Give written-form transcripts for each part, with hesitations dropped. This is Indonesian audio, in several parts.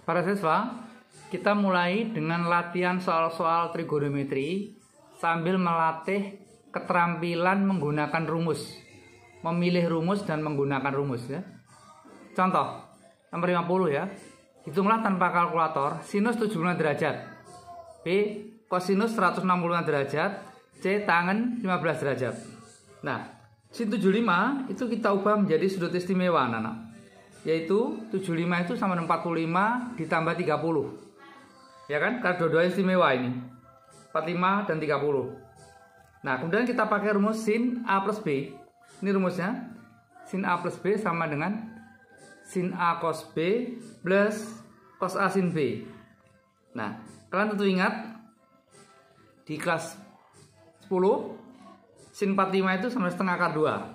Para siswa, kita mulai dengan latihan soal-soal trigonometri sambil melatih keterampilan menggunakan rumus, memilih rumus dan menggunakan rumus ya. Contoh nomor 50 ya. Hitunglah tanpa kalkulator sinus 75 derajat, B kosinus 165 derajat, C tangen 15 derajat. Nah, sin 75 itu kita ubah menjadi sudut istimewa anak-anak. Yaitu 75 itu sama dengan 45 ditambah 30. Ya kan? Karena dua-duanya istimewa ini. 45 dan 30. Nah, kemudian kita pakai rumus sin A plus B. Ini rumusnya. Sin A plus B sama dengan sin A cos B plus cos A sin B. Nah, kalian tentu ingat di kelas 10 sin 45 itu sama setengah akar 2.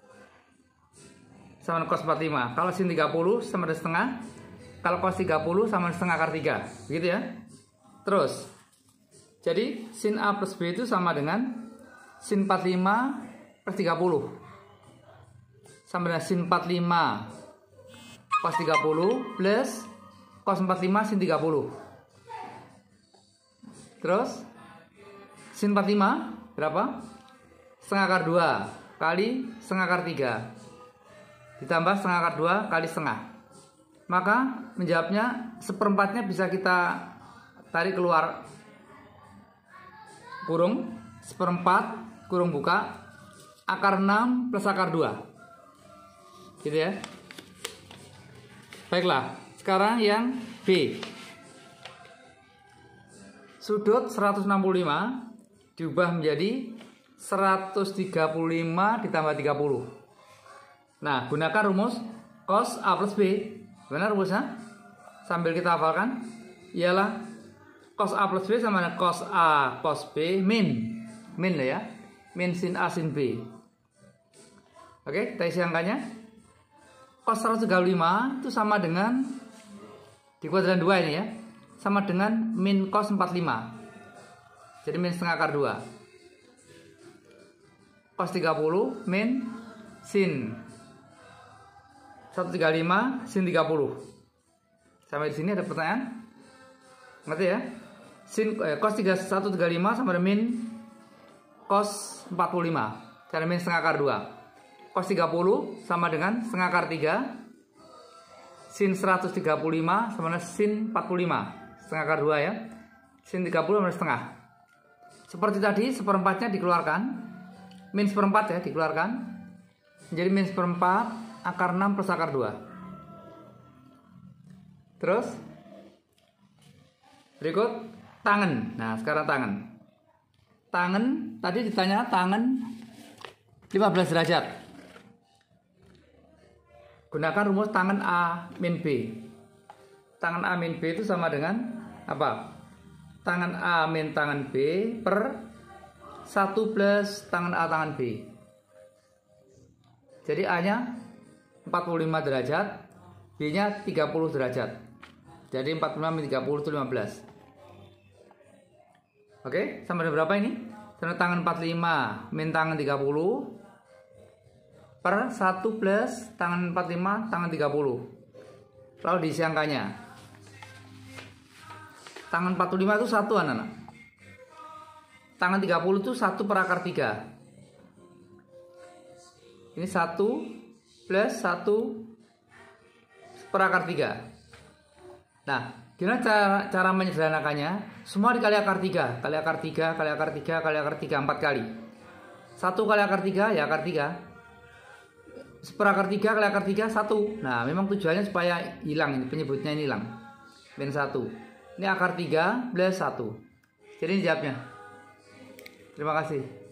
Sama dengan cos 45. Kalau sin 30 sama dengan setengah. Kalau cos 30 sama dengan setengah akar 3. Begitu ya. Terus, jadi sin A plus B itu sama dengan sin 45 plus 30. Sama dengan sin 45 cos 30 plus cos 45 sin 30. Terus, sin 45 berapa? Setengah akar 2 kali setengah akar 3. Ditambah setengah akar 2 kali setengah. Maka menjawabnya seperempatnya bisa kita tarik keluar kurung, seperempat kurung buka akar 6 plus akar 2 gitu ya. Baiklah, sekarang yang B. Sudut 165 diubah menjadi 135 ditambah 30. Nah, gunakan rumus cos A plus B. Benar rumusnya? Sambil kita hafalkan, ialah cos A plus B sama dengan cos A cos B min lah ya, min sin A sin B. Oke, kita isi angkanya. Cos 135 itu sama dengan di kuadran 2 ini ya, sama dengan min cos 45. Jadi min setengah akar 2. Cos 30 min sin 135 sin 30. Sampai di sini ada pertanyaan? Ngerti ya? Sin cos 135 sama dengan min cos 45. Cara min setengah akar 2. Cos 30 sama dengan setengah akar 3. Sin 135 sama dengan sin 45. Setengah akar 2 ya. Sin 30 sama dengan setengah. Seperti tadi, seperempatnya dikeluarkan. Min seperempat ya dikeluarkan. Menjadi min seperempat akar 6 plus akar 2. Terus berikut tangen. Nah, sekarang tangen. Tangen tadi ditanya tangen 15 derajat. Gunakan rumus tangen A min B. Tangen A min B itu sama dengan apa? Tangen A min tangen B per 1 plus tangen A tangen B. Jadi A-nya 45 derajat, B-nya 30 derajat. Jadi 45 min 30 itu 15. Oke, sama dengan berapa ini? Sama tangan 45 min tangan 30 per 1 plus tangan 45 tangan 30. Lalu diisi angkanya. Tangan 45 itu 1 anak-anak. Tangan 30 itu 1 per akar 3. Ini 1 plus 1 per akar 3. Nah, gimana cara menyederhanakannya? Semua dikali akar 3. Kali akar 3, kali akar 3, kali akar 3, 4 kali. 1 kali akar 3, ya akar 3. Per akar 3 kali akar 3, 1. Nah, memang tujuannya supaya hilang ini, penyebutnya ini hilang. Min 1. Ini akar 3 plus 1. Jadi ini jawabnya. Terima kasih.